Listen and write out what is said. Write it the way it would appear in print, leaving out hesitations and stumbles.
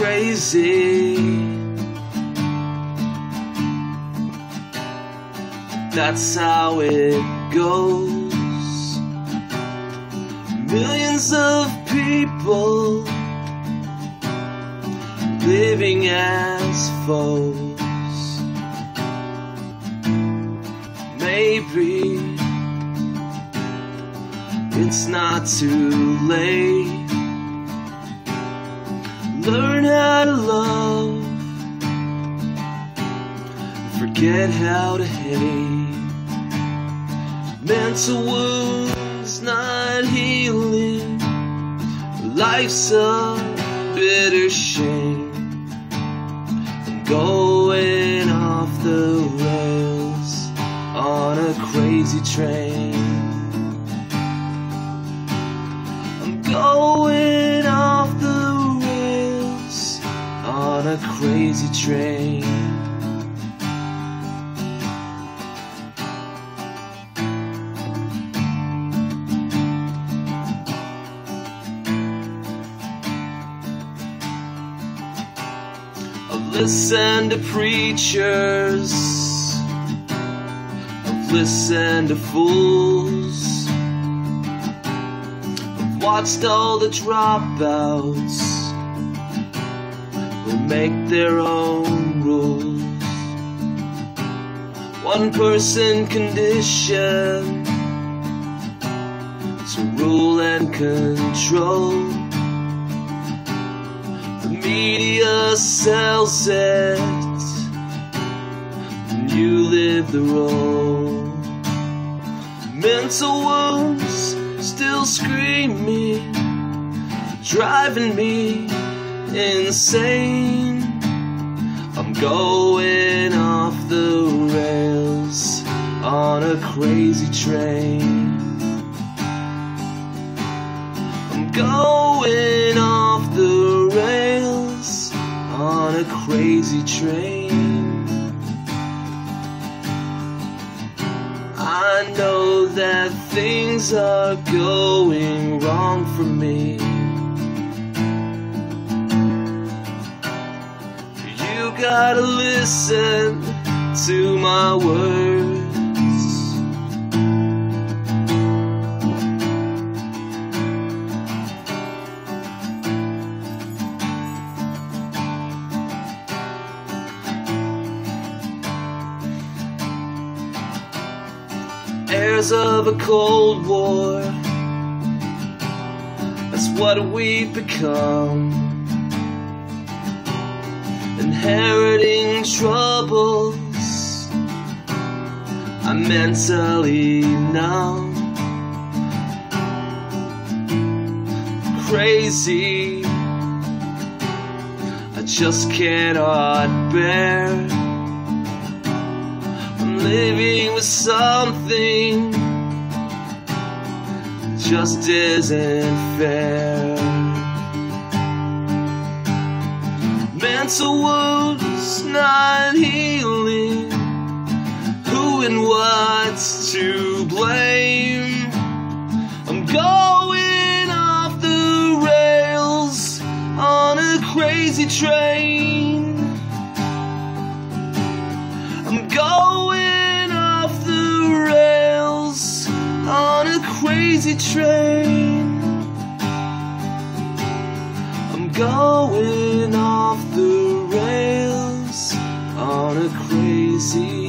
crazy. That's how it goes. Millions of people living as foes. Maybe it's not too late. Learn how to love, forget how to hate. Mental wounds not healing, life's a bitter shame. I'm going off the rails on a crazy train. I'm going off the rails on a crazy train. I've listened to preachers, I've listened to fools, I've watched all the dropouts who make their own rules. One person conditioned to rule and control. Media sells it, and you live the role. Mental wounds still screaming, driving me insane. I'm going off the rails on a crazy train. I'm going off the rails on a crazy train. I know that things are going wrong for me. You gotta listen to my words. Heirs of a cold war, that's what we've become. Inheriting troubles, I'm mentally numb. Crazy, I just cannot bear. Living with something just isn't fair. Mental wounds not healing, who and what's to blame? I'm going off the rails on a crazy train. I'm going off the rails on a crazy train. I'm going off the rails on a crazy